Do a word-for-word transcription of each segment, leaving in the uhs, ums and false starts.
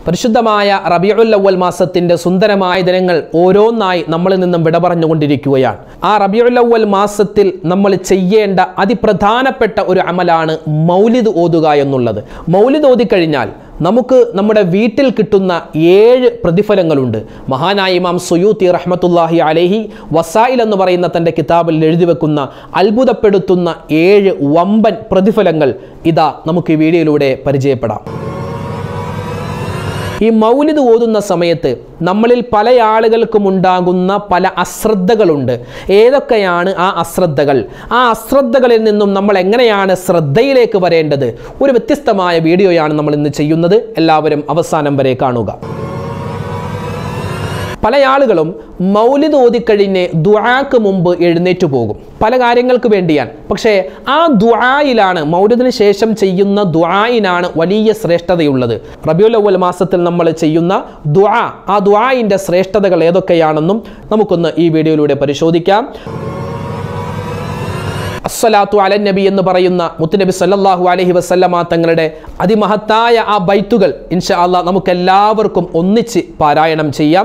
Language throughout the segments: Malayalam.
പരിശുദ്ധമായ റബീഉൽ അവ്വൽ മാസത്തിൻ്റെ സുന്ദരമായ ദിനങ്ങൾ ഓരോന്നായി നമ്മളിൽ നിന്നും വിട പറഞ്ഞുകൊണ്ടിരിക്കുകയാണ്. ആ റബീഉൽ അവ്വൽ മാസത്തിൽ നമ്മൾ ചെയ്യേണ്ട അതിപ്രധാനപ്പെട്ട ഒരു അമലാണ് മൗലിദ് ഓതുക എന്നുള്ളത്. മൗലിദ് ഓതിക്കഴിഞ്ഞാൽ നമുക്ക് നമ്മുടെ വീട്ടിൽ കിട്ടുന്ന ഏഴ് പ്രതിഫലങ്ങളുണ്ട്. മഹാനായ ഇമാം സുയൂത്തി റഹ്മത്തുള്ളാഹി അലൈഹി വസായിൽ എന്ന് പറയുന്ന തൻ്റെ കിതാബിൽ എഴുതി വെക്കുന്ന അത്ഭുതപ്പെടുത്തുന്ന ഏഴ് വമ്പൻ പ്രതിഫലങ്ങൾ ഇതാ നമുക്ക് ഈ വീഡിയോയിലൂടെ പരിചയപ്പെടാം. ഈ മൗലിദ് ഓതുന്ന സമയത്ത് നമ്മളിൽ പല ആളുകൾക്കും ഉണ്ടാകുന്ന പല അശ്രദ്ധകളുണ്ട്. ഏതൊക്കെയാണ് ആ അശ്രദ്ധകൾ? ആ അശ്രദ്ധകളിൽ നിന്നും നമ്മൾ എങ്ങനെയാണ് ശ്രദ്ധയിലേക്ക് വരേണ്ടത്? ഒരു വ്യത്യസ്തമായ വീഡിയോയാണ് നമ്മൾ ഇന്ന് ചെയ്യുന്നത്. എല്ലാവരും അവസാനം വരെ കാണുക. പല ആളുകളും മൗലിദ് ഓതിക്കഴിഞ്ഞ് ദുആക്ക് മുമ്പ് എഴുന്നേറ്റ് പോകും, പല കാര്യങ്ങൾക്ക് വേണ്ടിയാണ്. പക്ഷേ ആ ദുആയിലാണ്, മൗലിദിന് ശേഷം ചെയ്യുന്ന ദുആയിനാണ് വലിയ ശ്രേഷ്ഠതയുള്ളത്. റബീഉൽ അവ്വൽ മാസത്തിൽ നമ്മൾ ചെയ്യുന്ന ദുആ, ആ ദുആയിൻ്റെ ശ്രേഷ്ഠതകൾ ഏതൊക്കെയാണെന്നും നമുക്കൊന്ന് ഈ വീഡിയോയിലൂടെ പരിശോധിക്കാം. അസ്സലാത്തു അലൻ നബി എന്ന് പറയുന്ന മുത്തുനബി സല്ലല്ലാഹു അലൈഹി വസല്ലമ തങ്ങളുടെ അതിമഹത്തായ ആ ബൈത്തുകൾ ഇൻഷാ അല്ലാഹ് നമുക്കെല്ലാവർക്കും ഒന്നിച്ച് പാരായണം ചെയ്യാം.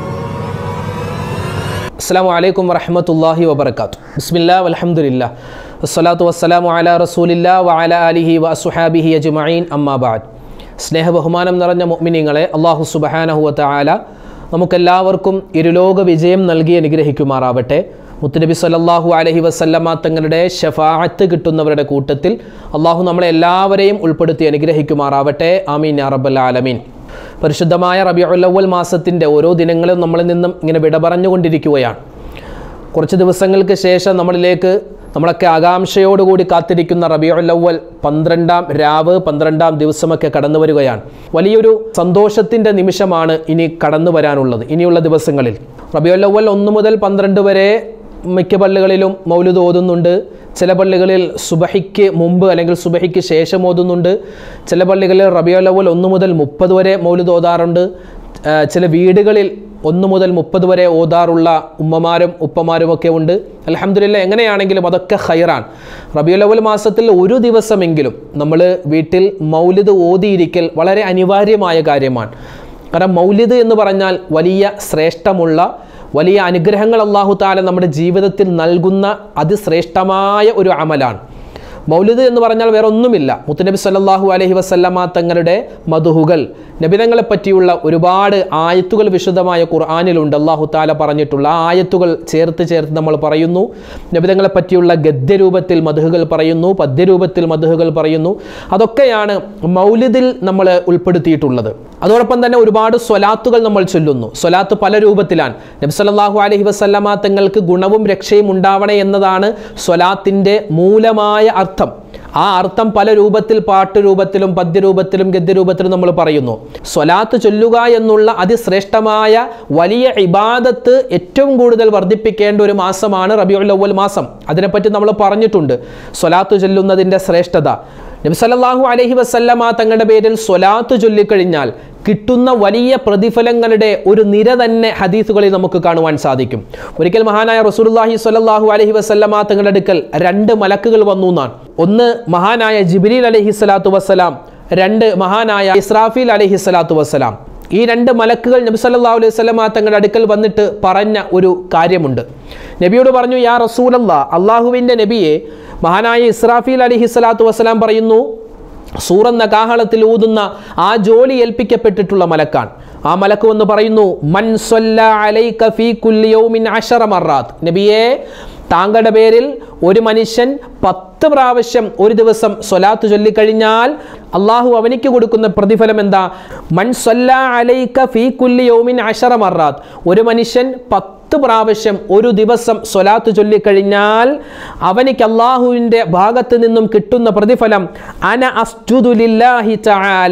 അസ്സലാമു അലൈക്കും വറഹ്മത്തുള്ളാഹി വബറകാതുഹു. ബിസ്മില്ലാഹി വൽഹംദുലില്ലാഹ് വസ്സലാത്തു വസ്സലാമു അലാ റസൂലില്ലാഹി വഅലാ ആലിഹി വഅസ്ഹാബിഹി അജ്മഈൻ അമ്മാ ബഅദ്. സ്നേഹ ബഹുമാനം നിറഞ്ഞ മുഅ്മിനീങ്ങളെ, അല്ലാഹു സുബ്ഹാനഹു വ തആല നമുക്കെല്ലാവർക്കും ഇരുലോക വിജയം നൽകി അനുഗ്രഹിക്കുമാറാവട്ടെ. മുത്തുനബി സല്ലല്ലാഹു അലൈഹി വസല്ലമ തങ്ങളുടെ ശഫാഅത്ത് കിട്ടുന്നവരുടെ കൂട്ടത്തിൽ അല്ലാഹു നമ്മളെ എല്ലാവരെയും ഉൾപ്പെടുത്തി അനുഗ്രഹിക്കുമാറാവട്ടെ. ആമീൻ യാ റബ്ബൽ ആലമീൻ. പരിശുദ്ധമായ റബീഉൽ അവ്വൽ മാസത്തിൻ്റെ ഓരോ ദിനങ്ങളും നമ്മളിൽ നിന്നും ഇങ്ങനെ വിട പറഞ്ഞുകൊണ്ടിരിക്കുകയാണ്. കുറച്ച് ദിവസങ്ങൾക്ക് ശേഷം നമ്മളിലേക്ക് നമ്മളൊക്കെ ആകാംക്ഷയോടുകൂടി കാത്തിരിക്കുന്ന റബീഉൽ അവ്വൽ പന്ത്രണ്ടാം രാവ്, പന്ത്രണ്ടാം ദിവസമൊക്കെ കടന്നു വരികയാണ്. വലിയൊരു സന്തോഷത്തിൻ്റെ നിമിഷമാണ് ഇനി കടന്നു വരാനുള്ളത് ഇനിയുള്ള ദിവസങ്ങളിൽ. റബീഉൽ അവ്വൽ ഒന്ന് മുതൽ പന്ത്രണ്ട് വരെ മിക്ക പള്ളികളിലും മൗലിദ് ഓതുന്നുണ്ട്. ചില പള്ളികളിൽ സുബഹിക്ക് മുമ്പ് അല്ലെങ്കിൽ സുബഹിക്ക് ശേഷം ഓതുന്നുണ്ട്. ചില പള്ളികളിൽ റബീഉൽ അവ്വൽ ഒന്ന് മുതൽ മുപ്പത് വരെ മൗലിദ് ഓതാറുണ്ട്. ചില വീടുകളിൽ ഒന്ന് മുതൽ മുപ്പത് വരെ ഓതാറുള്ള ഉമ്മമാരും ഉപ്പമാരുമൊക്കെ ഉണ്ട്. അൽഹംദുലില്ലാഹ്, എങ്ങനെയാണെങ്കിലും അതൊക്കെ ഖൈറാണ്. റബീഉൽ അവ്വൽ മാസത്തിൽ ഒരു ദിവസമെങ്കിലും നമ്മൾ വീട്ടിൽ മൗലിദ് ഓതിയിരിക്കൽ വളരെ അനിവാര്യമായ കാര്യമാണ്. കാരണം മൗലിദ് എന്ന് പറഞ്ഞാൽ വലിയ ശ്രേഷ്ഠമുള്ള, വലിയ അനുഗ്രഹങ്ങൾ അല്ലാഹു തആല നമ്മുടെ ജീവിതത്തിൽ നൽകുന്ന അതിശ്രേഷ്ഠമായ ഒരു അമലാണ്. മൗലിദ് എന്ന് പറഞ്ഞാൽ വേറെ ഒന്നുമില്ല. മുത്തുനബി സല്ലല്ലാഹു അലൈഹി വസല്ലമ തങ്ങളുടെ മദ്ഹുകൾ, നബിതങ്ങളെ പറ്റിയുള്ള ഒരുപാട് ആയത്തുകൾ വിശുദ്ധമായ ഖുർആനിലുണ്ട്. അല്ലാഹു തആല പറഞ്ഞിട്ടുള്ള ആ ആയത്തുകൾ ചേർത്ത് ചേർത്ത് നമ്മൾ പറയുന്നു. നബിതങ്ങളെ പറ്റിയുള്ള ഗദ്യരൂപത്തിൽ മദ്ഹുകൾ പറയുന്നു, പദ്യരൂപത്തിൽ മദ്ഹുകൾ പറയുന്നു. അതൊക്കെയാണ് മൗലിദിൽ നമ്മൾ ഉൾപ്പെടുത്തിയിട്ടുള്ളത്. അതോടൊപ്പം തന്നെ ഒരുപാട് സ്വലാത്തുകൾ നമ്മൾ ചൊല്ലുന്നു. സ്വലാത്ത് പല രൂപത്തിലാണ്. നബി സല്ലല്ലാഹു അലൈഹി വസല്ലമ തങ്ങൾക്ക് ഗുണവും രക്ഷയും ഉണ്ടാവണേ എന്നതാണ് സ്വലാത്തിൻ്റെ മൂലമായ അർത്ഥം. ആ അർത്ഥം പല രൂപത്തിൽ, പാട്ട് രൂപത്തിലും പദ്യരൂപത്തിലും ഗദ്യരൂപത്തിലും നമ്മൾ പറയുന്നു. സ്വലാത്ത് ചൊല്ലുക എന്നുള്ള അതിശ്രേഷ്ഠമായ വലിയ ഇബാദത്ത് ഏറ്റവും കൂടുതൽ വർദ്ധിപ്പിക്കേണ്ട ഒരു മാസമാണ് റബീഉൽ അവ്വൽ മാസം. അതിനെപ്പറ്റി നമ്മൾ പറഞ്ഞിട്ടുണ്ട്, സ്വലാത്ത് ചൊല്ലുന്നതിൻ്റെ ശ്രേഷ്ഠത. നബി സല്ലല്ലാഹു അലൈഹി വസല്ലമ തങ്ങളുടെ പേരിൽ സ്വലാത്ത് ചൊല്ലിക്കഴിഞ്ഞാൽ കിട്ടുന്ന വലിയ പ്രതിഫലങ്ങളുടെ ഒരു നിര തന്നെ ഹദീസുകളിൽ നമുക്ക് കാണുവാൻ സാധിക്കും. ഒരിക്കൽ മഹാനായ റസൂലുള്ളാഹി സ്വല്ലല്ലാഹു അലൈഹി വസല്ലമ തങ്ങളുടെ അടുക്കൽ രണ്ട് മലക്കുകൾ വന്നു എന്നാണ്. ഒന്ന് മഹാനായ ജിബ്രീൽ അലൈഹി സ്വലാത്തു വസ്സലാം, രണ്ട് മഹാനായ ഇസ്രാഫീൽ അലൈഹി സ്വലാത്തു വസ്സലാം. ഈ രണ്ട് മലക്കുകൾ നബി സല്ലല്ലാഹു അലൈഹി വസല്ലമ തങ്ങളുടെ അടുക്കൽ വന്നിട്ട് പറഞ്ഞ ഒരു കാര്യമുണ്ട്. നബിയോട് പറഞ്ഞു, യാ റസൂലല്ലാഹ്, അള്ളാഹുവിൻ്റെ നബിയെ, മഹാനായ ഇസ്രാഫീൽ അലൈഹി സ്വലാത്തു വസ്സലാം പറയുന്നു, സൂറെന്ന കാഹളത്തിൽ ഊതുന്ന ആ ജോലി ഏൽപ്പിക്കപ്പെട്ടിട്ടുള്ള മലക്കാണ്. ആ മലക്ക് വന്ന് പറയുന്നു, മൻ സ്വല്ല അലൈക ഫീ കുല്ലി യൗമിൻ അശറ മർറാത്ത്, നബിയെ, താങ്കളുടെ പേരിൽ ഒരു മനുഷ്യൻ പത്ത് പ്രാവശ്യം ഒരു ദിവസം സ്വലാത്ത് ചൊല്ലിക്കഴിഞ്ഞാൽ അള്ളാഹു അവനിക്ക് കൊടുക്കുന്ന പ്രതിഫലം എന്താ? മൻ സ്വല്ല അലൈക ഫീ കുല്ലി യൗമിൻ അശറ മർറാത്ത്, ഒരു മനുഷ്യൻ പത്ത് പ്രാവശ്യം ഒരു ദിവസം സ്വലാത്ത് ചൊല്ലിക്കഴിഞ്ഞാൽ അവനിക്ക് അള്ളാഹുവിൻ്റെ ഭാഗത്ത് നിന്നും കിട്ടുന്ന പ്രതിഫലം അന അസ്ജുദു ലില്ലാഹി തആല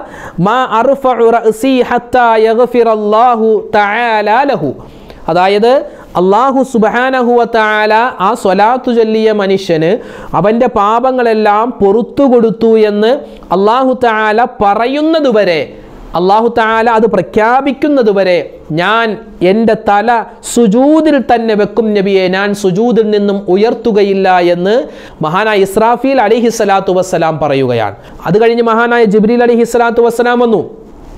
മാ അർഫഉ റഅസി ഹത്താ യഗ്ഫിറല്ലാഹു തആല ലഹു. അതായത് അള്ളാഹു സുബ്ഹാനഹു വ തആല ആ സ്വലാത്തു ചൊല്ലിയ മനുഷ്യന് അവൻ്റെ പാപങ്ങളെല്ലാം പൊറുത്തു കൊടുത്തു എന്ന് അള്ളാഹു തആല പറയുന്നതുവരെ, അള്ളാഹു തആല അത് പ്രഖ്യാപിക്കുന്നതുവരെ ഞാൻ എൻ്റെ തല സുജൂദിൽ തന്നെ വെക്കും നബിയെ, ഞാൻ സുജൂദിൽ നിന്നും ഉയർത്തുകയില്ല എന്ന് മഹാനായ ഇസ്രാഫീൽ അലൈഹി സ്വലാത്തു വസ്സലാം പറയുകയാണ്. അത് കഴിഞ്ഞ് മഹാനായ ജിബ്രീൽ അലൈഹി സ്വലാത്തു വസ്സലാം വന്നു.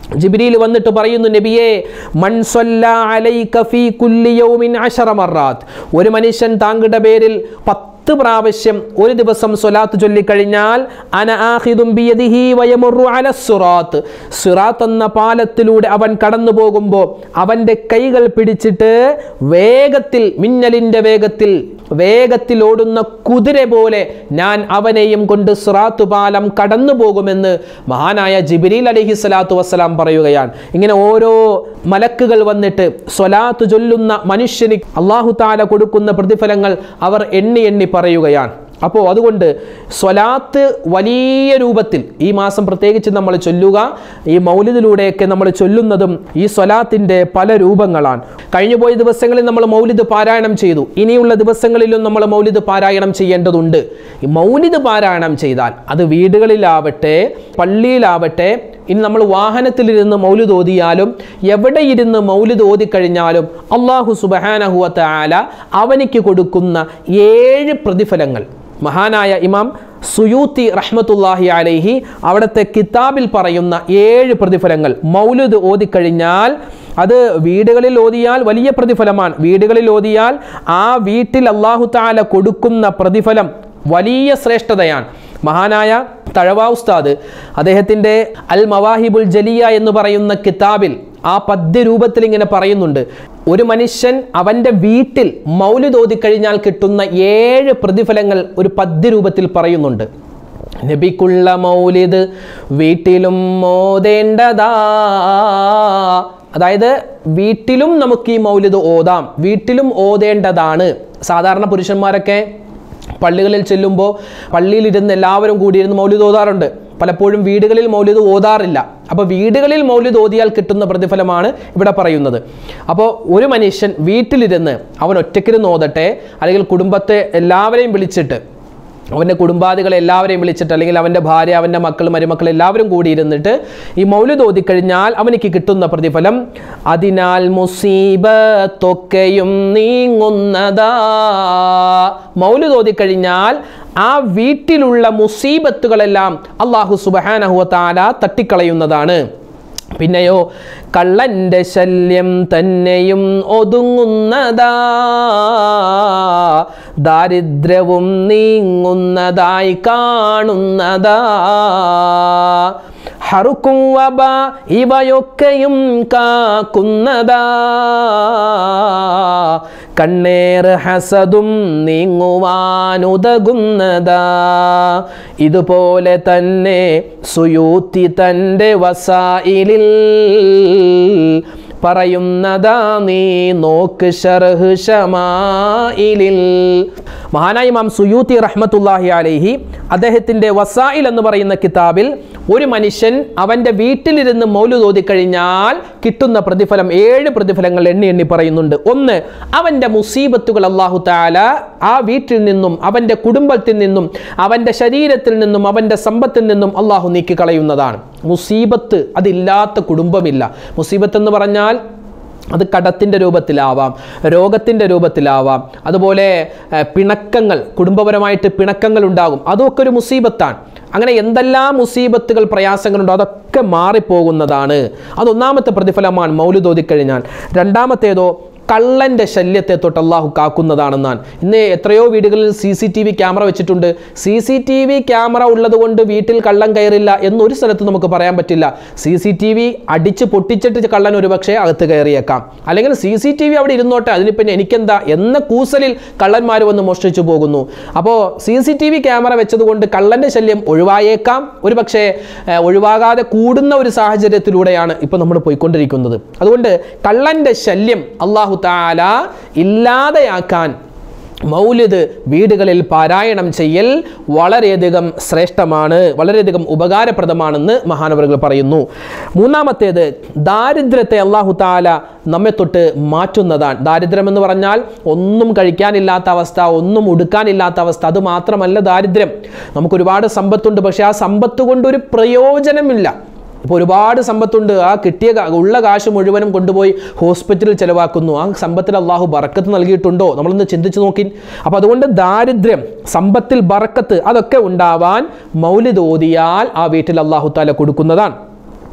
ജിബ്രീൽ വന്നിട്ട് പറയുന്നു, നബിയേ, മൻ സ്വല്ലാ അലൈക ഫീ കുല്ലി യൗമിൻ അശറ മർറാത്ത്, ഒരു മനുഷ്യൻ താങ്കളുടെ പേരിൽ പത്ത് പ്രാവശ്യം ഒരു ദിവസം സ്വലാത്ത് ചൊല്ലിക്കഴിഞ്ഞാൽ അന ആഖിദും ബിയദിഹി വയമുറു അല സിറാത്ത്, സിറാത്ത് എന്ന പാലത്തിലൂടെ അവൻ കടന്നു പോകുമ്പോൾ അവൻ്റെ കൈകൾ പിടിച്ചിട്ട് വേഗത്തിൽ, മിന്നലിൻ്റെ വേഗത്തിൽ വേഗത്തിൽ ഓടുന്ന കുതിര പോലെ ഞാൻ അവനെയും കൊണ്ട് സിറാത്ത് പാലം കടന്നു പോകുമെന്ന് മഹാനായ ജിബ്രീൽ അലൈഹിസ്സലാത്തു വസ്സലാം പറയുകയാണ്. ഇങ്ങനെ ഓരോ മലക്കുകൾ വന്നിട്ട് സ്വലാത്ത് ചൊല്ലുന്ന മനുഷ്യന് അല്ലാഹു തആല കൊടുക്കുന്ന പ്രതിഫലങ്ങൾ അവർ എണ്ണി എണ്ണി പറയുകയാണ്. അപ്പോൾ അതുകൊണ്ട് സ്വലാത്ത് വലിയ രൂപത്തിൽ ഈ മാസം പ്രത്യേകിച്ച് നമ്മൾ ചൊല്ലുക, ഈ മൗലിദിലൂടെയൊക്കെ നമ്മൾ ചൊല്ലുന്നതും ഈ സ്വലാത്തിൻ്റെ പല രൂപങ്ങളാണ്. കഴിഞ്ഞുപോയ ദിവസങ്ങളിൽ നമ്മൾ മൗലിദ് പാരായണം ചെയ്തു. ഇനിയുള്ള ദിവസങ്ങളിലും നമ്മൾ മൗലിദ് പാരായണം ചെയ്യേണ്ടതുണ്ട്. ഈ മൗലിദ് പാരായണം ചെയ്താൽ അത് വീടുകളിലാവട്ടെ പള്ളിയിലാവട്ടെ, ഇനി നമ്മൾ വാഹനത്തിലിരുന്ന് മൗലിദ് ഓതിയാലും എവിടെ ഇരുന്ന് മൗലിദ് ഓതിക്കഴിഞ്ഞാലും അല്ലാഹു സുബ്ഹാനഹു വ തആല അവനിക്ക് കൊടുക്കുന്ന ഏഴ് പ്രതിഫലങ്ങൾ മഹാനായ ഇമാം സുയൂത്തി റഹ്മത്തുള്ളാഹി അലൈഹി അവിടുത്തെ കിതാബിൽ പറയുന്ന ഏഴ് പ്രതിഫലങ്ങൾ മൗലിദ് ഓതിക്കഴിഞ്ഞാൽ അത് വീടുകളിൽ ഓതിയാൽ വലിയ പ്രതിഫലമാണ്. വീടുകളിൽ ഓതിയാൽ ആ വീട്ടിൽ അല്ലാഹു തആല കൊടുക്കുന്ന പ്രതിഫലം വലിയ ശ്രേഷ്ഠതയാണ്. മഹാനായ തഴവ ഉസ്താദ് അദ്ദേഹത്തിൻ്റെ അൽ മവാഹിബുൽ ജലിയ എന്ന് പറയുന്ന കിതാബിൽ ആ പദ്യ രൂപത്തിൽ ഇങ്ങനെ പറയുന്നുണ്ട്, ഒരു മനുഷ്യൻ അവൻ്റെ വീട്ടിൽ മൗലിദ് ഓതിക്കഴിഞ്ഞാൽ കിട്ടുന്ന ഏഴ് പ്രതിഫലങ്ങൾ ഒരു പദ്യ രൂപത്തിൽ പറയുന്നുണ്ട്. നബിക്കുള്ള മൗലിദ് വീട്ടിലും ഓതേണ്ടതാ, അതായത് വീട്ടിലും നമുക്ക് ഈ മൗലിദ് ഓതാം, വീട്ടിലും ഓതേണ്ടതാണ്. സാധാരണ പുരുഷന്മാരൊക്കെ പള്ളികളിൽ ചെല്ലുമ്പോൾ പള്ളിയിലിരുന്ന് എല്ലാവരും കൂടിയിരുന്ന് മൗലിദ് ഓതാറുണ്ട്. പലപ്പോഴും വീടുകളിൽ മൗലിദ് ഓതാറില്ല. അപ്പോൾ വീടുകളിൽ മൗലിദ് ഓതിയാൽ കിട്ടുന്ന പ്രതിഫലമാണ് ഇവിടെ പറയുന്നത്. അപ്പോൾ ഒരു മനുഷ്യൻ വീട്ടിലിരുന്ന് അവൻ ഒറ്റയ്ക്കിരുന്ന് ഓതട്ടെ, അല്ലെങ്കിൽ കുടുംബത്തെ എല്ലാവരെയും വിളിച്ചിട്ട്, അവൻ്റെ കുടുംബാദികളെ എല്ലാവരെയും വിളിച്ചിട്ട്, അല്ലെങ്കിൽ അവൻ്റെ ഭാര്യ, അവൻ്റെ മക്കൾ, മരുമക്കൾ എല്ലാവരും കൂടി ഇരുന്നിട്ട് ഈ മൗലിദ് ഓതിക്കഴിഞ്ഞാൽ അവനിക്ക് കിട്ടുന്ന പ്രതിഫലം, അതിനാൽ മുസീബത്തൊക്കെയും നീങ്ങുന്നതാ. മൗലിദ് ഓതിക്കഴിഞ്ഞാൽ ആ വീട്ടിലുള്ള മുസീബത്തുകളെല്ലാം അല്ലാഹു സുബ്ഹാനഹു വ തആല തട്ടിക്കളയുന്നതാണ്. പിന്നെയോ കള്ളൻ്റെ ശല്യം തന്നെയും ഒതുങ്ങുന്നതാ, ദാരിദ്ര്യവും നീങ്ങുന്നതായി കാണുന്നതാ, ഹറുക്കും വബ ഇവയൊക്കെയും കാക്കുന്നതാ, കണ്ണേറ് ഹസദും നീങ്ങുവാനുതകുന്നതാ. ഇതുപോലെ തന്നെ സുയൂത്തി തൻ്റെ വസായിലിൽ പറയുന്നതാ, നീ നോക്ക് ശർഹ് ശമായിലിൽ. മഹാനായ ഇമാം സുയൂത്തി റഹ്മത്തുള്ളാഹി അലൈഹി അദ്ദേഹത്തിൻ്റെ വസായിൽ എന്ന് പറയുന്ന കിതാബിൽ ഒരു മനുഷ്യൻ അവൻ്റെ വീട്ടിലിരുന്ന് മൗലിദ് ഓതിക്കഴിഞ്ഞാൽ കിട്ടുന്ന പ്രതിഫലം ഏഴ് പ്രതിഫലങ്ങൾ എണ്ണി എണ്ണി പറയുന്നുണ്ട്. ഒന്ന്, അവൻ്റെ മുസീബത്തുകൾ അല്ലാഹു തആല ആ വീട്ടിൽ നിന്നും അവൻ്റെ കുടുംബത്തിൽ നിന്നും അവൻ്റെ ശരീരത്തിൽ നിന്നും അവൻ്റെ സമ്പത്തിൽ നിന്നും അല്ലാഹു നീക്കിക്കളയുന്നതാണ്. മുസീബത്ത് അതില്ലാത്ത കുടുംബമില്ല. മുസീബത്ത് എന്ന് പറഞ്ഞാൽ അത് കടത്തിൻ്റെ രൂപത്തിലാവാം, രോഗത്തിൻ്റെ രൂപത്തിലാവാം, അതുപോലെ പിണക്കങ്ങൾ, കുടുംബപരമായിട്ട് പിണക്കങ്ങൾ ഉണ്ടാകും, അതൊക്കെ ഒരു മുസീബത്താണ്. അങ്ങനെ എന്തെല്ലാം മുസീബത്തുകൾ പ്രയാസങ്ങളുണ്ടോ അതൊക്കെ മാറിപ്പോകുന്നതാണ്. അതൊന്നാമത്തെ പ്രതിഫലമാണ് മൗലിദ് ഓതിക്കഴിഞ്ഞാൽ. രണ്ടാമത്തേതോ കള്ളൻ്റെ ശല്യത്തെ തൊട്ട് അല്ലാഹു കാക്കുന്നതാണെന്നാണ്. ഇന്ന് എത്രയോ വീടുകളിൽ C C T V camera വെച്ചിട്ടുണ്ട്. C C T V camera ഉള്ളത് കൊണ്ട് വീട്ടിൽ കള്ളൻ കയറില്ല എന്നൊരു സ്ഥലത്ത് നമുക്ക് പറയാൻ പറ്റില്ല. സി സി ടി വി അടിച്ച് പൊട്ടിച്ചിട്ട് കള്ളൻ ഒരു പക്ഷേ അകത്ത് കയറിയേക്കാം, അല്ലെങ്കിൽ സി സി ടി വി അവിടെ ഇരുന്നോട്ടെ, അതിന് പിന്നെ എനിക്കെന്താ എന്ന കൂസലിൽ കള്ളന്മാർ വന്ന് മോഷ്ടിച്ചു പോകുന്നു. അപ്പോൾ C C T V camera വെച്ചതുകൊണ്ട് കള്ളൻ്റെ ശല്യം ഒഴിവായേക്കാം, ഒരു പക്ഷേ ഒഴിവാകാതെ കൂടുന്ന ഒരു സാഹചര്യത്തിലൂടെയാണ് ഇപ്പോൾ നമ്മൾ പോയിക്കൊണ്ടിരിക്കുന്നത്. അതുകൊണ്ട് കള്ളൻ്റെ ശല്യം അല്ലാഹു തആല ഇല്ലാതെയാക്കാൻ മൗലിദ് വീടുകളിൽ പാരായണം ചെയ്യൽ വളരെയധികം ശ്രേഷ്ഠമാണ്, വളരെയധികം ഉപകാരപ്രദമാണെന്ന് മഹാനവറുകൾ പറയുന്നു. മൂന്നാമത്തേത്, ദാരിദ്ര്യത്തെ അല്ലാഹു തആല നമ്മെ തൊട്ട് മാറ്റുന്നതാണ്. ദാരിദ്ര്യം എന്ന് പറഞ്ഞാൽ ഒന്നും കഴിക്കാനില്ലാത്ത അവസ്ഥ, ഒന്നും ഉടുക്കാനില്ലാത്ത അവസ്ഥ, അത് മാത്രമല്ല ദാരിദ്ര്യം. നമുക്കൊരുപാട് സമ്പത്തുണ്ട്, പക്ഷേ ആ സമ്പത്ത് കൊണ്ടൊരു പ്രയോജനമില്ല. ഇപ്പോൾ ഒരുപാട് സമ്പത്തുണ്ട്, ആ കിട്ടിയ ഉള്ള കാശ് മുഴുവനും കൊണ്ടുപോയി ഹോസ്പിറ്റലിൽ ചിലവാക്കുന്നു. ആ സമ്പത്തിൽ അല്ലാഹു ബറക്കത്ത് നൽകിയിട്ടുണ്ടോ? നമ്മളൊന്ന് ചിന്തിച്ച് നോക്കി. അപ്പോൾ അതുകൊണ്ട് ദാരിദ്ര്യം, സമ്പത്തിൽ ബറക്കത്ത് അതൊക്കെ ഉണ്ടാവാൻ മൗലിദ് ഓതിയാൽ ആ വീട്ടിൽ അല്ലാഹു തആല കൊടുക്കുന്നതാണ്.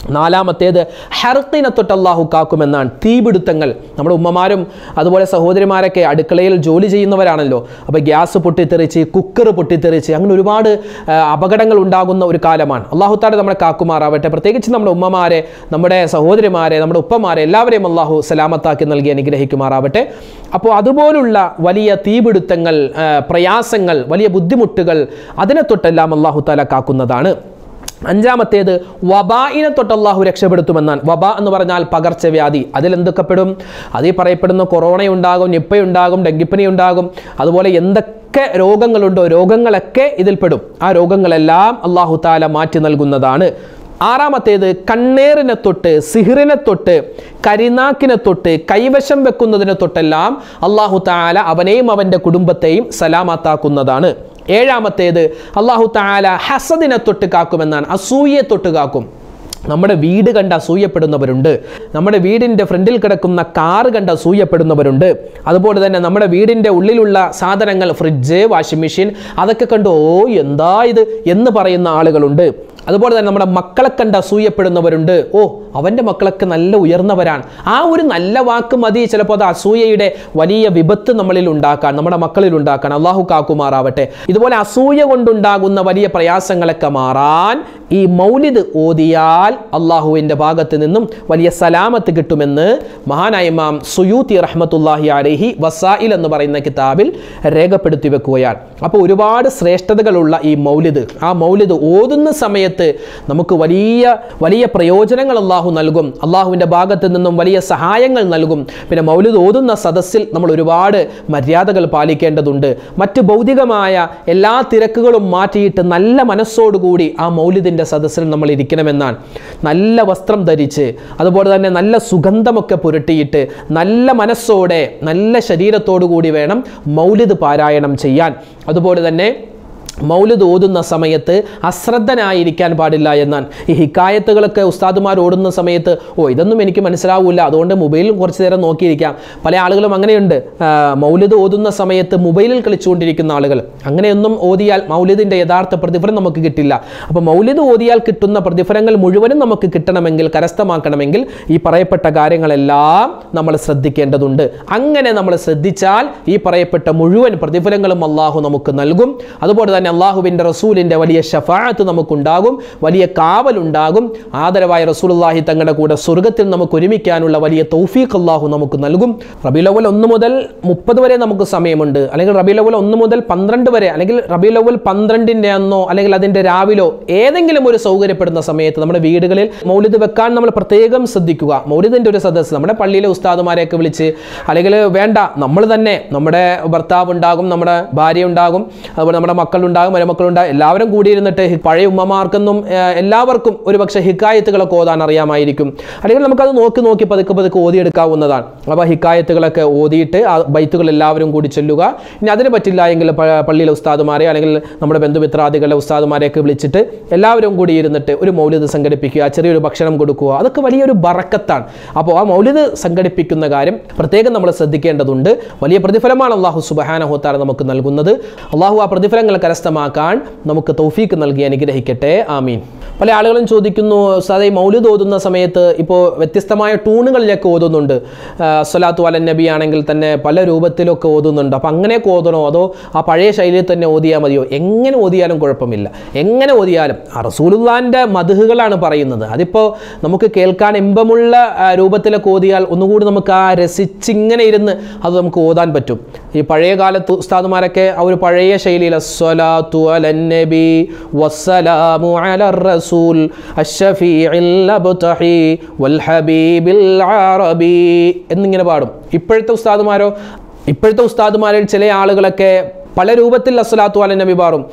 നാലാമത്തേത് ഹർത്തിനെ തൊട്ട് അള്ളാഹു കാക്കുമെന്നാണ്. തീപിടുത്തങ്ങൾ. നമ്മുടെ ഉമ്മമാരും അതുപോലെ സഹോദരിമാരൊക്കെ അടുക്കളയിൽ ജോലി ചെയ്യുന്നവരാണല്ലോ. അപ്പോൾ ഗ്യാസ് പൊട്ടിത്തെറിച്ച്, കുക്കർ പൊട്ടിത്തെറിച്ച്, അങ്ങനെ ഒരുപാട് അപകടങ്ങൾ ഉണ്ടാകുന്ന ഒരു കാലമാണ്. അള്ളാഹു താല നമ്മളെ കാക്കുമാറാവട്ടെ. പ്രത്യേകിച്ച് നമ്മുടെ ഉമ്മമാരെ, നമ്മുടെ സഹോദരിമാരെ, നമ്മുടെ ഉപ്പമാരെ എല്ലാവരെയും അള്ളാഹു സലാമത്താക്കി നൽകി അനുഗ്രഹിക്കുമാറാവട്ടെ. അപ്പോൾ അതുപോലുള്ള വലിയ തീപിടുത്തങ്ങൾ, പ്രയാസങ്ങൾ, വലിയ ബുദ്ധിമുട്ടുകൾ, അതിനെ തൊട്ടെല്ലാം അള്ളാഹു താല കാക്കുന്നതാണ്. അഞ്ചാമത്തേത് വബായിനെ തൊട്ട് അള്ളാഹു രക്ഷപ്പെടുത്തുമെന്നാണ്. വബ എന്ന് പറഞ്ഞാൽ പകർച്ചവ്യാധി. അതിലെന്തൊക്കെ പെടും? അതിൽ പറയപ്പെടുന്ന കൊറോണയുണ്ടാകും, നിപ്പയുണ്ടാകും, ഡെങ്കിപ്പനി ഉണ്ടാകും, അതുപോലെ എന്തൊക്കെ രോഗങ്ങളുണ്ടോ രോഗങ്ങളൊക്കെ ഇതിൽപ്പെടും. ആ രോഗങ്ങളെല്ലാം അള്ളാഹു താല മാറ്റി നൽകുന്നതാണ്. ആറാമത്തേത് കണ്ണേറിനെ തൊട്ട്, സിഹിറിനെ തൊട്ട്, കരിനാക്കിനെ തൊട്ട്, കൈവശം വെക്കുന്നതിനെ തൊട്ടെല്ലാം അള്ളാഹു താല അവനെയും അവൻ്റെ കുടുംബത്തെയും സലാമത്താക്കുന്നതാണ്. ഏഴാമത്തേത് അള്ളാഹു തആല ഹസദിനെ തൊട്ട് കാക്കുമെന്നാണ്. അസൂയയെ തൊട്ട് കാക്കും. നമ്മുടെ വീട് കണ്ട് അസൂയപ്പെടുന്നവരുണ്ട്. നമ്മുടെ വീടിൻ്റെ ഫ്രണ്ടിൽ കിടക്കുന്ന കാറ് കണ്ട് അസൂയപ്പെടുന്നവരുണ്ട്. അതുപോലെ തന്നെ നമ്മുടെ വീടിൻ്റെ ഉള്ളിലുള്ള സാധനങ്ങൾ, ഫ്രിഡ്ജ്, വാഷിംഗ് മെഷീൻ, അതൊക്കെ കണ്ട് ഓ എന്താ ഇത് എന്ന് പറയുന്ന ആളുകളുണ്ട്. അതുപോലെ തന്നെ നമ്മുടെ മക്കളെ കണ്ട് അസൂയപ്പെടുന്നവരുണ്ട്. ഓ അവൻ്റെ മക്കളൊക്കെ നല്ല ഉയർന്നവരാണ്. ആ ഒരു നല്ല വാക്ക് മതി ചിലപ്പോൾ അത് അസൂയയുടെ വലിയ വിപത്ത് നമ്മളിൽ ഉണ്ടാക്കാൻ, നമ്മുടെ മക്കളിൽ ഉണ്ടാക്കാൻ. അള്ളാഹു കാക്കുമാറാവട്ടെ. ഇതുപോലെ അസൂയ കൊണ്ടുണ്ടാകുന്ന വലിയ പ്രയാസങ്ങളൊക്കെ മാറാൻ ഈ മൗലിദ് ഓതിയാൽ അള്ളാഹുവിൻ്റെ ഭാഗത്ത് നിന്നും വലിയ സലാമത്ത് കിട്ടുമെന്ന് മഹാനായ ഇമാം സുയൂത്തി റഹ്മത്തുള്ളാഹി അലൈഹി വസായിൽ എന്ന് പറയുന്ന കിതാബിൽ രേഖപ്പെടുത്തി വെക്കുകയാണ്. അപ്പോൾ ഒരുപാട് ശ്രേഷ്ഠതകളുള്ള ഈ മൗലിദ്, ആ മൗലിദ് ഓതുന്ന സമയത്ത് നമുക്ക് വലിയ വലിയ പ്രയോജനങ്ങൾ അള്ളാഹു നൽകും. അള്ളാഹുവിൻ്റെ ഭാഗത്ത് നിന്നും വലിയ സഹായങ്ങൾ നൽകും. പിന്നെ മൗലിദ് ഓതുന്ന സദസ്സിൽ നമ്മൾ ഒരുപാട് മര്യാദകൾ പാലിക്കേണ്ടതുണ്ട്. മറ്റ് ഭൗതികമായ എല്ലാ തിരക്കുകളും മാറ്റിയിട്ട് നല്ല മനസ്സോടുകൂടി ആ മൗലിദിൻ്റെ സദസ്സിൽ നമ്മൾ ഇരിക്കണമെന്നാണ്. നല്ല വസ്ത്രം ധരിച്ച്, അതുപോലെ തന്നെ നല്ല സുഗന്ധമൊക്കെ പുരട്ടിയിട്ട്, നല്ല മനസ്സോടെ, നല്ല ശരീരത്തോടു കൂടി വേണം മൗലിദ് പാരായണം ചെയ്യാൻ. അതുപോലെ തന്നെ മൗലിദ് ഓതുന്ന സമയത്ത് അശ്രദ്ധനായിരിക്കാൻ പാടില്ല എന്നാണ്. ഈ ഹിക്കായത്തുകളൊക്കെ ഉസ്താദുമാർ ഓടുന്ന സമയത്ത് ഓ ഇതൊന്നും എനിക്ക് മനസ്സിലാവില്ല, അതുകൊണ്ട് മൊബൈലിൽ കുറച്ച് നേരം നോക്കിയിരിക്കാം. പല ആളുകളും അങ്ങനെയുണ്ട്. മൗലിദ് ഓതുന്ന സമയത്ത് മൊബൈലിൽ കളിച്ചുകൊണ്ടിരിക്കുന്ന ആളുകൾ. അങ്ങനെയൊന്നും ഓതിയാൽ മൗലിദിൻ്റെ യഥാർത്ഥ പ്രതിഫലം നമുക്ക് കിട്ടില്ല. അപ്പോൾ മൗലിദ് ഓതിയാൽ കിട്ടുന്ന പ്രതിഫലങ്ങൾ മുഴുവനും നമുക്ക് കിട്ടണമെങ്കിൽ, കരസ്ഥമാക്കണമെങ്കിൽ ഈ പറയപ്പെട്ട കാര്യങ്ങളെല്ലാം നമ്മൾ ശ്രദ്ധിക്കേണ്ടതുണ്ട്. അങ്ങനെ നമ്മൾ ശ്രദ്ധിച്ചാൽ ഈ പറയപ്പെട്ട മുഴുവൻ പ്രതിഫലങ്ങളും അള്ളാഹു നമുക്ക് നൽകും. അതുപോലെ തന്നെ അള്ളാഹുവിൻ്റെ റസൂലിൻ്റെ വലിയ ഷഫാഅത്ത് നമുക്കുണ്ടാകും, വലിയ കാവലുണ്ടാകും. ആദരവായ റസൂലുള്ളാഹി തങ്ങളുടെ കൂടെ സ്വർഗത്തിൽ നമുക്ക് ഒരുമിക്കാനുള്ള വലിയ തൗഫീഖ് അള്ളാഹു നമുക്ക് നൽകും. റബീഉൽ അവ്വൽ ഒന്ന് മുതൽ മുപ്പത് വരെ നമുക്ക് സമയമുണ്ട്. അല്ലെങ്കിൽ റബീഉൽ അവ്വൽ ഒന്ന് മുതൽ പന്ത്രണ്ട് വരെ, അല്ലെങ്കിൽ റബീഉൽ അവ്വൽ പന്ത്രണ്ടിൻ്റെ അന്നോ അല്ലെങ്കിൽ അതിൻ്റെ രാവിലോ ഏതെങ്കിലും ഒരു സൗകര്യപ്പെടുന്ന സമയത്ത് നമ്മുടെ വീടുകളിൽ മൗലിദ് വെക്കാൻ നമ്മൾ പ്രത്യേകം ശ്രദ്ധിക്കുക. മൗലിദിൻ്റെ ഒരു സദസ്സ് നമ്മുടെ പള്ളിയിലെ ഉസ്താദുമാരെയൊക്കെ വിളിച്ച്, അല്ലെങ്കിൽ വേണ്ട നമ്മൾ തന്നെ, നമ്മുടെ ഭർത്താവ് ഉണ്ടാകും, നമ്മുടെ ഭാര്യ ഉണ്ടാകും, അതുപോലെ നമ്മുടെ മക്കളുണ്ടാകും, മരുമക്കളുണ്ടാകും, എല്ലാവരും കൂടിയിരുന്നിട്ട് പഴയ ഉമ്മമാർക്കൊന്നും എല്ലാവർക്കും ഒരു പക്ഷേ ഹിക്കായത്തുകളൊക്കെ ഓതാൻ അറിയാമായിരിക്കും. അല്ലെങ്കിൽ നമുക്കത് നോക്കി നോക്കി പതുക്കെ പതുക്കെ ഓതിയെടുക്കാവുന്നതാണ്. അപ്പോൾ ഹിക്കായത്തുകളൊക്കെ ഓതിയിട്ട് ആ ബൈത്തുകൾ എല്ലാവരും കൂടി ചൊല്ലുക. ഇനി അതിന് പറ്റില്ല എങ്കിൽ പള്ളിയിലെ ഉസ്താദുമാരെ അല്ലെങ്കിൽ നമ്മുടെ ബന്ധുമിത്രാദികളുടെ ഉസ്താദുമാരെയൊക്കെ വിളിച്ചിട്ട് എല്ലാവരും കൂടി ഇരുന്നിട്ട് ഒരു മൗലിദ് സംഘടിപ്പിക്കുക, ചെറിയൊരു ഭക്ഷണം കൊടുക്കുക. അതൊക്കെ വലിയൊരു ബറക്കത്താണ്. അപ്പോൾ ആ മൗലിദ് സംഘടിപ്പിക്കുന്ന കാര്യം പ്രത്യേകം നമ്മൾ ശ്രദ്ധിക്കേണ്ടതുണ്ട്. വലിയ പ്രതിഫലമാണ് അള്ളാഹു സുബ്ഹാനഹു വ തആല നമുക്ക് നൽകുന്നത്. അള്ളാഹു ആ പ്രതിഫലങ്ങൾ കരസ്ഥമാക്കാൻ നമുക്ക് തൗഫീക്ക് നൽകി അനുഗ്രഹിക്കട്ടെ. ആമീൻ. പല ആളുകളും ചോദിക്കുന്നു, ഉസ്താദേ മൗലിദ് ഓതുന്ന സമയത്ത് ഇപ്പോൾ വ്യത്യസ്തമായ ടൂണുകളിലൊക്കെ ഓതുന്നുണ്ട്. സ്വലാത്തു അലൻ നബി ആണെങ്കിൽ തന്നെ പല രൂപത്തിലൊക്കെ ഓതുന്നുണ്ട്. അപ്പോൾ അങ്ങനെയൊക്കെ ഓതണോ, അതോ ആ പഴയ ശൈലിയിൽ തന്നെ ഓതിയാൽ മതിയോ? എങ്ങനെ ഓതിയാലും കുഴപ്പമില്ല. എങ്ങനെ ഓതിയാലും ആ റസൂലുള്ളാഹിൻ്റെ മദ്ഹുകളാണ് പറയുന്നത്. അതിപ്പോൾ നമുക്ക് കേൾക്കാൻ ഇമ്പമുള്ള രൂപത്തിലൊക്കെ ഓതിയാൽ ഒന്നുകൂടി നമുക്ക് ആ രസിച്ചിങ്ങനെ ഇരുന്ന് അത് നമുക്ക് ഓതാൻ പറ്റും. ഈ പഴയ കാലത്ത് ഉസ്താദുമാരൊക്കെ ആ ഒരു പഴയ ശൈലിയിൽ അസ്സലാത്തു അലൻ നബി വസ്സലാമു അലർ റസൂൽ അഷ്ശഫീഇൽ അബ്തഹി വൽ ഹബീബിൽ അറബി എന്നിങ്ങനെ പാടും. ഇപ്പോഴത്തെ ഉസ്താദുമാരോ ഇപ്പോഴത്തെ ഉസ്താദുമാരിൽ ചില ആളുകളൊക്കെ പല രൂപത്തിൽ അസ്സലാത്തു അലൻ നബി പാടും.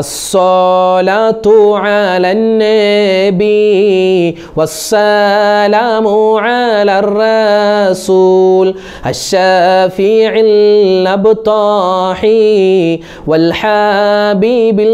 അസ്സലാത്തു അലൻ നബി വസ്സലാമു അലർ റസൂൽ അശ്ശാഫിഇൽ അബ്താഹി വൽ ഹാബീബിൽ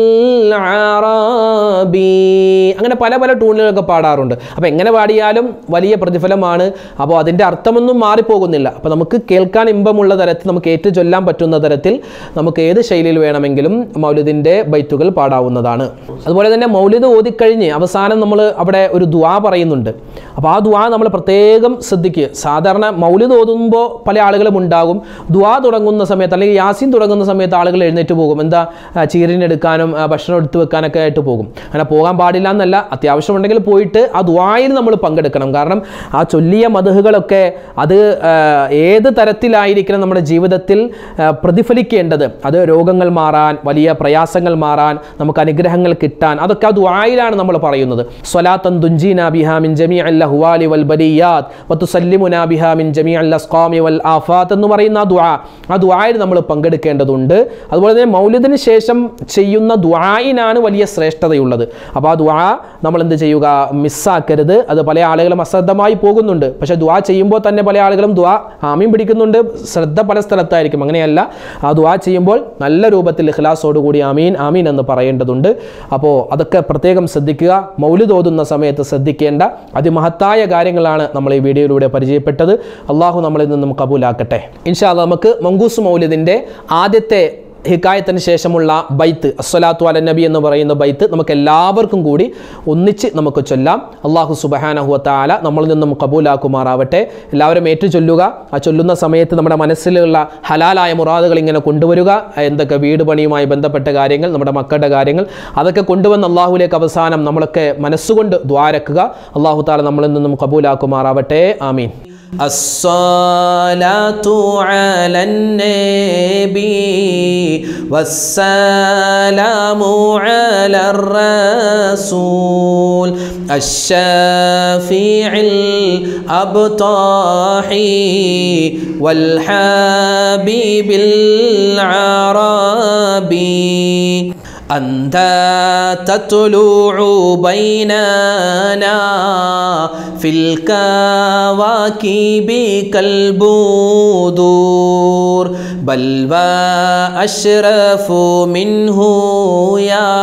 അറാബി. അങ്ങനെ പല പല ട്യൂണുകളൊക്കെ പാടാറുണ്ട്. അപ്പോൾ എങ്ങനെ പാടിയാലും വലിയ പ്രതിഫലമാണ്. അപ്പോൾ അതിൻ്റെ അർത്ഥമൊന്നും മാറിപ്പോകുന്നില്ല. അപ്പോൾ നമുക്ക് കേൾക്കാൻ ഇമ്പമുള്ള തരത്തിൽ, നമുക്ക് ഏറ്റു ചൊല്ലാൻ പറ്റുന്ന തരത്തിൽ നമുക്ക് ഏത് ശൈലിയിൽ വേണമെങ്കിലും മൗലിദിൻ്റെ ബൈത്തുകൾ പാടാവുന്നതാണ്. അതുപോലെ തന്നെ മൗലിദ് ഓതിക്കഴിഞ്ഞ് അവസാനം നമ്മൾ അവിടെ ഒരു ദുആ പറയുന്നുണ്ട്. അപ്പോൾ ആ ദുആ നമ്മൾ പ്രത്യേകം ശ്രദ്ധിക്കുക. സാധാരണ മൗലിദ് ഓതുമ്പോൾ പല ആളുകളും ഉണ്ടാകും, ദുആ തുടങ്ങുന്ന സമയത്ത് അല്ലെങ്കിൽ യാസീൻ തുടങ്ങുന്ന സമയത്ത് ആളുകൾ എഴുന്നേറ്റ് പോകും. എന്താ, ചീരിനെടുക്കാനും ഭക്ഷണം എടുത്തു വെക്കാനൊക്കെ ആയിട്ട് പോകും. അങ്ങനെ പോകാൻ പാടില്ല എന്നല്ല, അത്യാവശ്യം ഉണ്ടെങ്കിൽ പോയിട്ട് ആ ദുആയിൽ നമ്മൾ പങ്കെടുക്കണം. കാരണം ആ ചൊല്ലിയ മദ്ഹുകളൊക്കെ അത് ഏത് തരത്തിലായിരിക്കണം നമ്മുടെ ജീവിതത്തിൽ പ്രതിഫലിക്കേണ്ടത്. അത് രോഗങ്ങൾ മാറാൻ, വലിയ പ്രയാസങ്ങൾ മാറാൻ, നമുക്ക് അനുഗ്രഹങ്ങൾ കിട്ടാൻ, അതൊക്കെ ആ ദുആയിലാണ് നമ്മൾ പറയുന്നത്. സ്വലാത്തൻ തുൻജീനാ ബിഹാ മിൻ ജമീഇൽ അഹ്വാലി വൽ ബലിയാത്ത് വതുസല്ലിമുനാ ബിഹാ മിൻ ജമീഇൽ അസ്ഖാമി വൽ ആഫാത്ത് എന്ന് പറയുന്ന ആ ദുആ, ആ ദുആയിൽ നമ്മൾ പങ്കെടുക്കേണ്ടതുണ്ട്. അതുപോലെ തന്നെ മൗലിദിന് ശേഷം ചെയ്യുന്ന ദുആയിനാണ് വലിയ ശ്രേഷ്ഠതയുള്ളത്. അപ്പോൾ ആ ദുആ നമ്മൾ എന്ത് ചെയ്യുക, മിസ്സാക്കരുത്. അത് പല ആളുകളും അശ്രദ്ധമായി പോകുന്നുണ്ട്. പക്ഷേ ദുആ ചെയ്യുമ്പോൾ തന്നെ പല ആളുകളും ദുആ ആമീൻ പിടിക്കുന്നുണ്ട്, ശ്രദ്ധ പല സ്ഥലത്തായിരിക്കും. അങ്ങനെയല്ല, ആ ദുആ ചെയ്യുമ്പോൾ നല്ല രൂപത്തിൽ ഇഖ്ലാസോടുകൂടി ആമീൻ ആമീൻ എന്ന് പറയേണ്ടതുണ്ട്. അപ്പോൾ അതൊക്കെ പ്രത്യേകം ശ്രദ്ധിക്കുക. മൗലിദ് ഓതുന്ന സമയത്ത് ശ്രദ്ധിക്കേണ്ട അതിമഹത്തായ കാര്യങ്ങളാണ് നമ്മൾ ഈ വീഡിയോയിലൂടെ പരിചയപ്പെട്ടത്. അള്ളാഹു നമ്മളിൽ നിന്നും കബൂലാക്കട്ടെ. ഇൻഷാ അല്ലാഹ് നമുക്ക് മങ്കൂസ് മൗലിദിൻ്റെ ആദ്യത്തെ ഹിക്കായത്തിന് ശേഷമുള്ള ബൈത്ത് അസ്സലാത്തു അല നബി എന്ന് പറയുന്ന ബൈത്ത് നമുക്ക് എല്ലാവർക്കും കൂടി ഒന്നിച്ച് നമുക്ക് ചൊല്ലാം. അള്ളാഹു സുബ്ഹാനഹു വ തആല നമ്മളിൽ നിന്നും കബൂലാക്കുമാറാവട്ടെ. എല്ലാവരും ഏറ്റു ചൊല്ലുക. ആ ചൊല്ലുന്ന സമയത്ത് നമ്മുടെ മനസ്സിലുള്ള ഹലാലായ മുറാദുകൾ ഇങ്ങനെ കൊണ്ടുവരിക. എന്തൊക്കെ വീട് പണിയുമായി ബന്ധപ്പെട്ട കാര്യങ്ങൾ, നമ്മുടെ മക്കളുടെ കാര്യങ്ങൾ, അതൊക്കെ കൊണ്ടുവന്ന് അള്ളാഹുവിലേക്ക് അവസാനം നമ്മളൊക്കെ മനസ്സുകൊണ്ട് ദ്വാരക്കുക. അള്ളാഹു തആല നമ്മളിൽ നിന്നും കബൂലാക്കുമാറാവട്ടെ. ആമീൻ. അസ്സലാത്തു അലന്നബി വസ്സലാമു അലർ റസൂൽ അശ്ശാഫിഇൽ അബ്താഹി വൽ ഹാബീബിൽ അറാബി أنت تطلع بيننا في الكواكب كالبدور بل وأشرف منه يا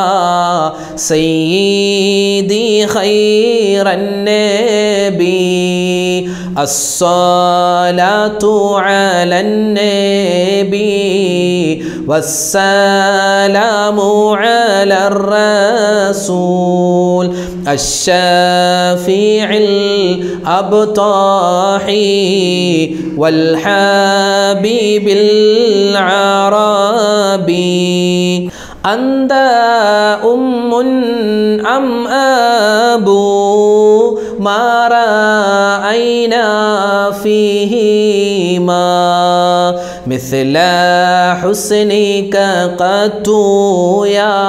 سيدي خير النبي الصلاة على النبي والسلام على الرسول الشافع الأبطاحي والحبيب العربي أنت أم أم أبو ما رأينا فيهما مثل حسنك قط يا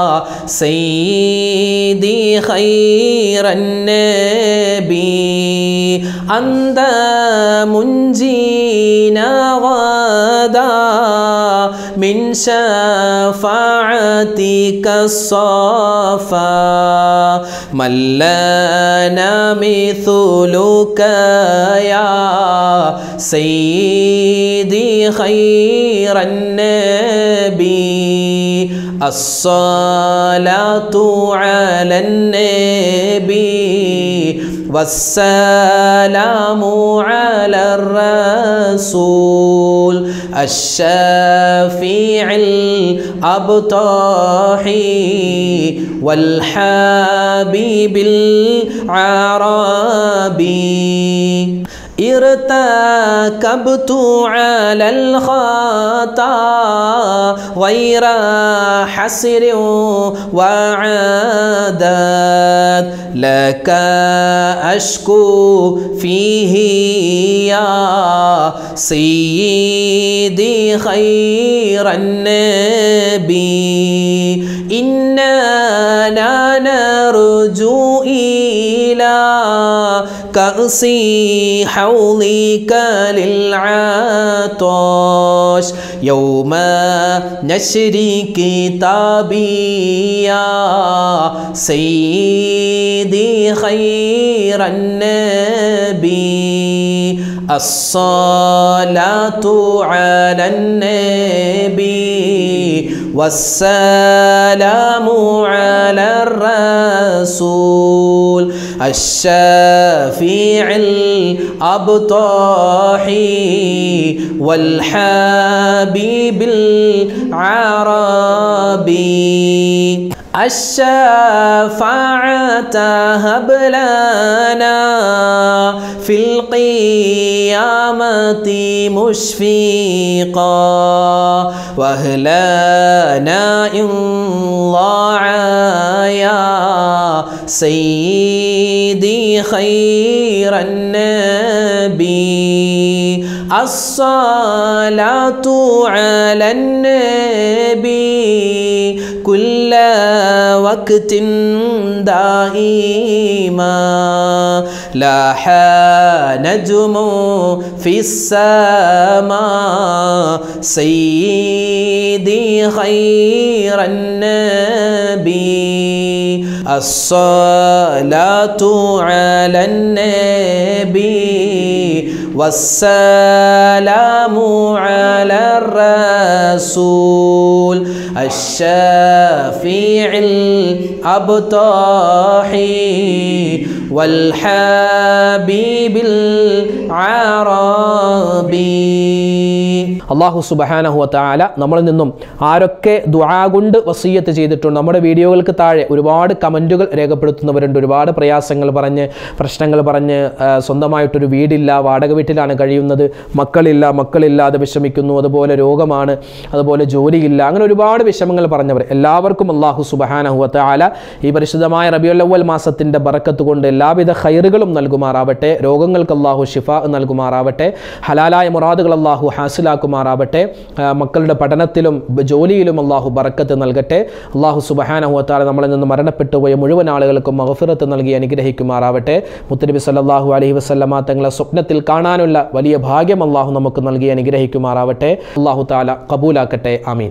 سيدي خير النبي أنت منجينا غدا من شفاعتك الصفا من لنا مثلك يا سيدي خير النبي الصلاة على النبي والسلام على الرسول الشافع الأبطاحي والحبيب العربي ارتكبت على الخطا غير حسر وعادات لك أشكو فيه يا سيدي خير النبي إنا نرجو إلى كأس حوضك للعطش يوم نشر كتابي يا سيدي خير النبي الصلاة على النبي والسلام على الرسول الشافع الأبطحي والحبيب العربي الشفاعة هب لنا في القيامة مشفقا وأهلنا إن ضاع يا سيدي خير النبي الصلاة على النبي كل وقت دائما لاح نجم في السماء سيدي خير النبي الصلاة على النبي والسلام على الرسول الشافع الأبطحي والحبيب العربي. അള്ളാഹു സുബ്ഹാനഹു വ തആല നമ്മളിൽ നിന്നും ആരൊക്കെ ദുആ കൊണ്ട് വസിയ്യത്ത് ചെയ്തിട്ടുണ്ട്. നമ്മുടെ വീഡിയോകൾക്ക് താഴെ ഒരുപാട് കമൻറ്റുകൾ രേഖപ്പെടുത്തുന്നവരുണ്ട്. ഒരുപാട് പ്രയാസങ്ങൾ പറഞ്ഞ് പ്രശ്നങ്ങൾ പറഞ്ഞ് സ്വന്തമായിട്ടൊരു വീടില്ല, വാടക വീട്ടിലാണ് കഴിയുന്നത്, മക്കളില്ല, മക്കളില്ലാതെ വിഷമിക്കുന്നു, അതുപോലെ രോഗമാണ്, അതുപോലെ ജോലിയില്ല, അങ്ങനെ ഒരുപാട് വിഷമങ്ങൾ പറഞ്ഞവർ എല്ലാവർക്കും അള്ളാഹു സുബ്ഹാനഹു വ തആല ഈ പരിശുദ്ധമായ റബീഉൽ അവ്വൽ മാസത്തിൻ്റെ ബറക്കത്ത് കൊണ്ട് എല്ലാവിധ ഖൈറുകളും നൽകുമാറാവട്ടെ. രോഗങ്ങൾക്ക് അള്ളാഹു ശിഫാ നൽകുമാറാവട്ടെ. ഹലാലായ മുറാദുകൾ അള്ളാഹു ഹാസിലാക്കുമാറാവട്ടെ. മക്കളുടെ പഠനത്തിലും ജോലിയിലും അള്ളാഹു ബറക്കത്ത് നൽകട്ടെ. അള്ളാഹു സുബ്ഹാനഹു വ തആല നമ്മളിൽ നിന്ന് മരണപ്പെട്ടു പോയ മുഴുവൻ ആളുകൾക്കും മഗ്ഫിറത്ത് നൽകി അനുഗ്രഹിക്കുമാറാവട്ടെ. മുത്തനബി സല്ലല്ലാഹു അലൈഹി വസല്ലമ തങ്ങളെ സ്വപ്നത്തിൽ കാണാനുള്ള വലിയ ഭാഗ്യം അള്ളാഹു നമുക്ക് നൽകി അനുഗ്രഹിക്കുമാറാവട്ടെ. അള്ളാഹു തആല ഖബൂലാക്കട്ടെ. ആമീൻ.